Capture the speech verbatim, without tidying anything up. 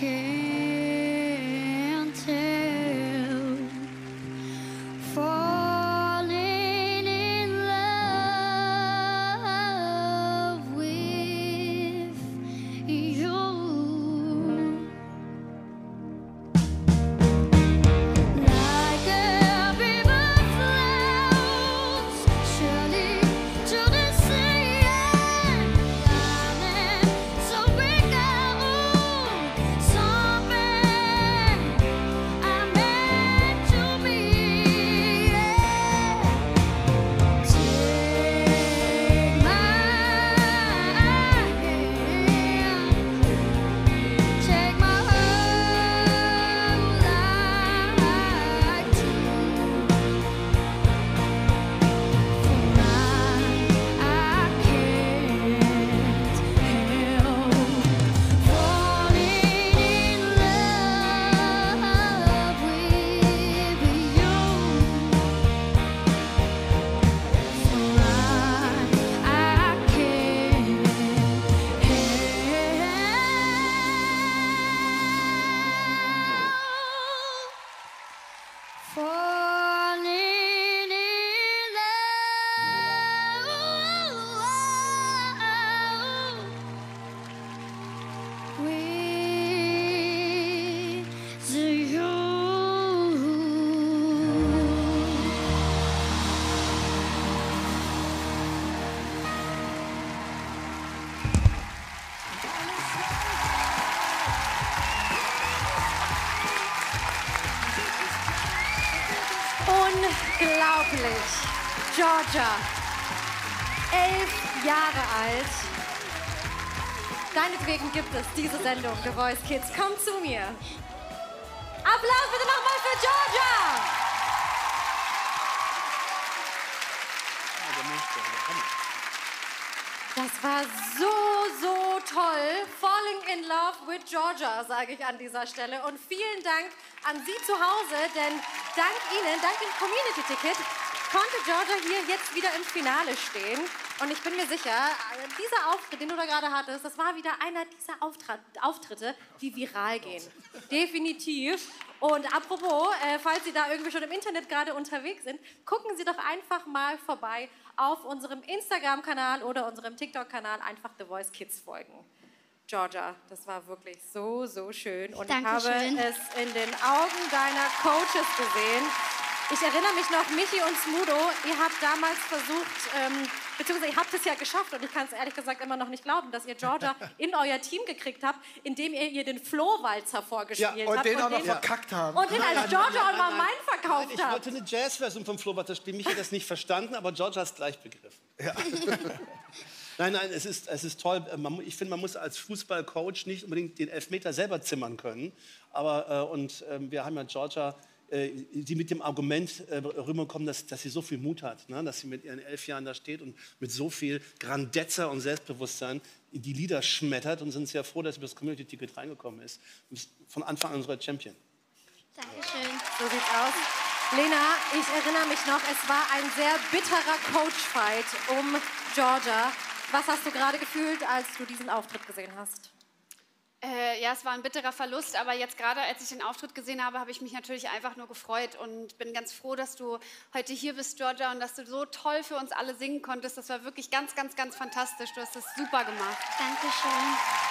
can't tell. Falling in love with you. Like a river flows surely to the sea, darling, so we go somewhere I'm meant to be. Take my hand, take my whole life too. For I, I can't help falling in love with you. For I, I can't help falling in love with you. Unglaublich. Georgia, elf Jahre alt. Deinetwegen gibt es diese Sendung, The Voice Kids. Komm zu mir. Applaus bitte nochmal für Georgia. Das war so, so toll. Falling in love with Georgia, sage ich an dieser Stelle. Und vielen Dank an Sie zu Hause, denn dank Ihnen, dank dem Community-Ticket, konnte Georgia hier jetzt wieder im Finale stehen. Und ich bin mir sicher, dieser Auftritt, den du da gerade hattest, das war wieder einer dieser Auftritt, Auftritte, die viral gehen. Definitiv. Und apropos, äh, falls Sie da irgendwie schon im Internet gerade unterwegs sind, gucken Sie doch einfach mal vorbei auf unserem Instagram-Kanal oder unserem TikTok-Kanal, einfach The Voice Kids folgen. Georgia, das war wirklich so, so schön. Und Dankeschön. ich habe es in den Augen deiner Coaches gesehen. Ich erinnere mich noch, Michi und Smudo, ihr habt damals versucht, ähm, beziehungsweise ihr habt es ja geschafft und ich kann es ehrlich gesagt immer noch nicht glauben, dass ihr Georgia in euer Team gekriegt habt, indem ihr ihr den Flohwalzer vorgespielt Ja, und habt. den auch noch den, verkackt haben. und den als Georgia und Mama Nein, verkauft ich habt. wollte eine Jazz-Version vom Flohwalzer spielen. Mich hat das nicht verstanden, aber Georgia hat es gleich begriffen. Ja. Nein, nein, es ist, es ist toll. Man, ich finde, man muss als Fußballcoach nicht unbedingt den Elfmeter selber zimmern können. Aber, äh, und äh, wir haben ja Georgia, äh, die mit dem Argument äh, rüberkommen, dass, dass sie so viel Mut hat, ne? Dass sie mit ihren elf Jahren da steht und mit so viel Grandezza und Selbstbewusstsein die Lieder schmettert und sind sehr froh, dass sie über das Community-Ticket reingekommen ist. Und ist von Anfang an unsere Champion. Dankeschön. So sieht's aus. Lena, ich erinnere mich noch, es war ein sehr bitterer Coach-Fight um Georgia. Was hast du gerade gefühlt, als du diesen Auftritt gesehen hast? Äh, ja, es war ein bitterer Verlust, aber jetzt gerade, als ich den Auftritt gesehen habe, habe ich mich natürlich einfach nur gefreut und bin ganz froh, dass du heute hier bist, Georgia, und dass du so toll für uns alle singen konntest. Das war wirklich ganz, ganz, ganz fantastisch. Du hast das super gemacht. Dankeschön.